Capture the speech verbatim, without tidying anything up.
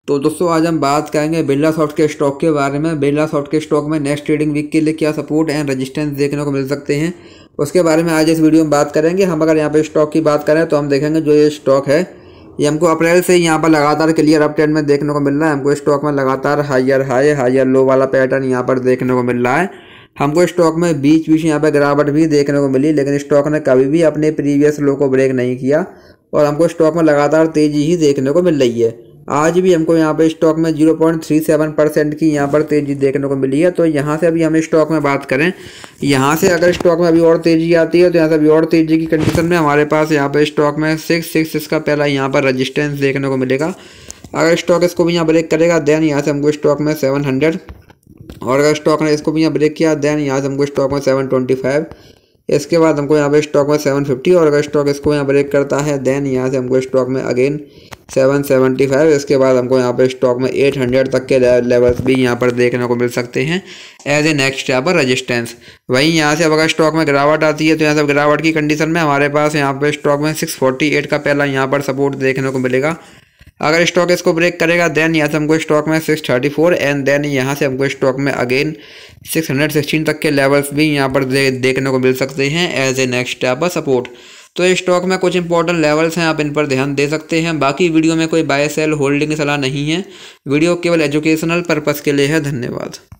तो दोस्तों आज हम बात करेंगे बिरला सॉफ्ट के स्टॉक के बारे में। बिरला सॉफ्ट के स्टॉक में नेक्स्ट ट्रेडिंग वीक के लिए क्या सपोर्ट एंड रेजिस्टेंस देखने को मिल सकते हैं, उसके बारे में आज इस वीडियो में बात करेंगे। हम अगर यहाँ पे स्टॉक की बात करें तो हम देखेंगे जो ये स्टॉक है ये हमको अप्रैल से यहाँ पर लगातार क्लियर अप ट्रेंड में देखने को मिल रहा है। हमको स्टॉक में लगातार हायर हाई हायर लो वाला पैटर्न यहाँ पर देखने को मिल रहा है। हमको स्टॉक में बीच बीच यहाँ पर गिरावट भी देखने को मिली, लेकिन स्टॉक ने कभी भी अपने प्रीवियस लो को ब्रेक नहीं किया और हमको स्टॉक में लगातार तेजी ही देखने को मिल रही है। आज भी हमको यहाँ पे स्टॉक में zero point three seven percent की यहाँ पर तेज़ी देखने को मिली है। तो यहाँ से अभी हम स्टॉक में बात करें, यहाँ से अगर स्टॉक में अभी और तेज़ी आती है तो यहाँ से अभी और तेज़ी की कंडीशन में हमारे पास यहाँ पे स्टॉक में सिक्स सिक्स इसका पहला यहाँ पर रजिस्टेंस देखने को मिलेगा। अगर स्टॉक इसको भी यहाँ ब्रेक करेगा देन यहाँ से हमको स्टॉक में सेवन हंड्रेड, और अगर स्टॉक ने इसको भी यहाँ ब्रेक किया देन यहाँ से हमको स्टॉक में सेवन ट्वेंटी फाइव, इसके बाद हमको यहाँ पे स्टॉक में सेवन फिफ्टी, और अगर स्टॉक इसको यहाँ ब्रेक करता है देन यहाँ से हमको स्टॉक में अगेन सेवन सेवेंटी फाइव, इसके बाद हमको यहाँ पे स्टॉक में एट हंड्रेड तक के लेवल्स भी यहाँ पर देखने को मिल सकते हैं एज ए नेक्स्ट यहाँ पर रजिस्टेंस। वहीं यहाँ से अब अगर स्टॉक में गिरावट आती है तो यहाँ से गिरावट की कंडीशन में हमारे पास यहाँ पे स्टॉक में सिक्स फोर्टी एट का पहला यहाँ पर सपोर्ट देखने को मिलेगा। अगर स्टॉक इसको ब्रेक करेगा देन यहाँ से हमको स्टॉक में six thirty four and then यहाँ से हमको स्टॉक में अगेन सिक्स हंड्रेड सिक्सटीन तक के लेवल्स भी यहाँ पर दे, देखने को मिल सकते हैं एज ए नेक्स्ट यहाँ पर सपोर्ट। तो इस स्टॉक में कुछ इंपॉर्टेंट लेवल्स हैं, आप इन पर ध्यान दे सकते हैं। बाकी वीडियो में कोई बाय सेल होल्डिंग की सलाह नहीं है, वीडियो केवल एजुकेशनल पर्पज़ के लिए है। धन्यवाद।